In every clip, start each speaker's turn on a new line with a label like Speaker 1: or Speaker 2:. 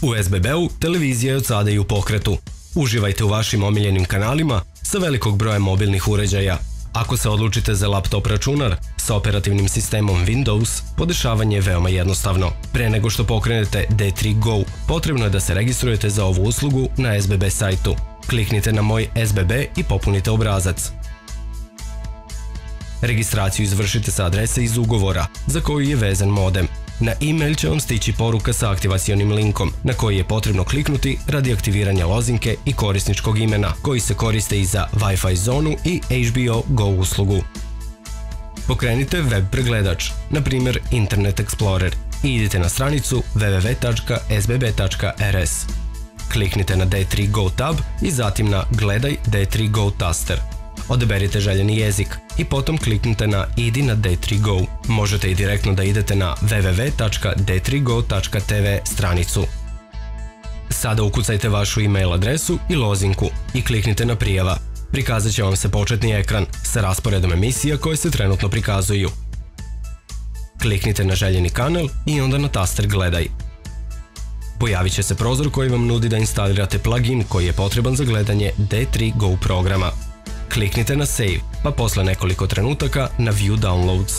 Speaker 1: U SBB-u televizija je od sada i u pokretu. Uživajte u vašim omiljenim kanalima sa velikog broja mobilnih uređaja. Ako se odlučite za laptop računar sa operativnim sistemom Windows, podešavanje je veoma jednostavno. Pre nego što pokrenete D3 Go, potrebno je da se registrujete za ovu uslugu na SBB sajtu. Kliknite na Moj SBB i popunite obrazac. Registraciju izvršite sa adrese iz ugovora za koju je vezan modem. Na e-mail će vam stići poruka sa aktivacionim linkom na koji je potrebno kliknuti radi aktiviranja lozinke i korisničkog imena koji se koriste i za Wi-Fi zonu i HBO Go uslugu. Pokrenite web pregledač, na primjer Internet Explorer, i idite na stranicu www.sbb.rs. Kliknite na D3 Go tab i zatim na Gledaj D3 Go taster. Odaberite željeni jezik i potom kliknite na Idi na D3 Go. Možete i direktno da idete na www.d3go.tv stranicu. Sada ukucajte vašu e-mail adresu i lozinku i kliknite na Prijava. Prikazat će vam se početni ekran sa rasporedom emisija koje se trenutno prikazuju. Kliknite na željeni kanal i onda na taster Gledaj. Pojavit će se prozor koji vam nudi da instalirate plugin koji je potreban za gledanje D3 Go programa. Kliknite na Save, pa posle nekoliko trenutaka na View Downloads.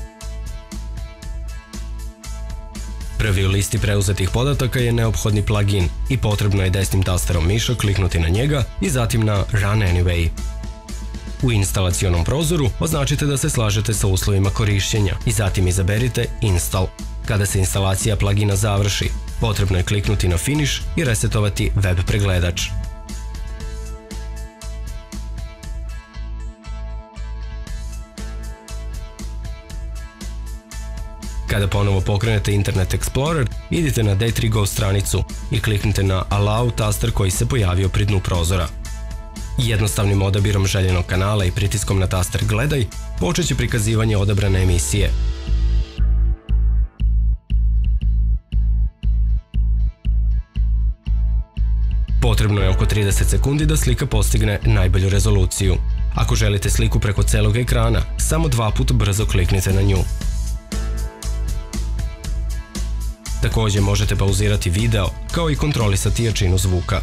Speaker 1: Prvi u listi preuzetih podataka je neophodni plugin i potrebno je desnim tasterom miša kliknuti na njega i zatim na Run Anyway. U instalacionom prozoru označite da se slažete sa uslovima korišćenja i zatim izaberite Install. Kada se instalacija plugina završi, potrebno je kliknuti na Finish i resetovati web pregledač. Kada ponovo pokrenete Internet Explorer, idite na D3 Go stranicu i kliknite na Allow taster koji se pojavio pri dnu prozora. Jednostavnim odabirom željenog kanala i pritiskom na taster Gledaj, počet će prikazivanje odabrane emisije. Potrebno je oko 30 sekundi da slika postigne najbolju rezoluciju. Ako želite sliku preko celog ekrana, samo 2 puta brzo kliknite na nju. Također možete pauzirati video, kao i kontrolisati jačinu zvuka.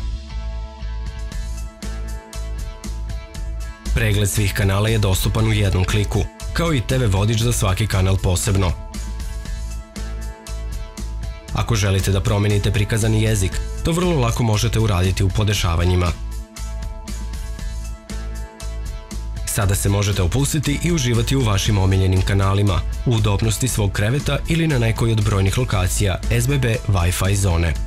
Speaker 1: Pregled svih kanala je dostupan u jednom kliku, kao i TV vodič za svaki kanal posebno. Ako želite da promenite prikazani jezik, to vrlo lako možete uraditi u podešavanjima. Sada se možete opustiti i uživati u vašim omiljenim kanalima, u udobnosti svog kreveta ili na nekoj od brojnih lokacija SBB Wi-Fi zone.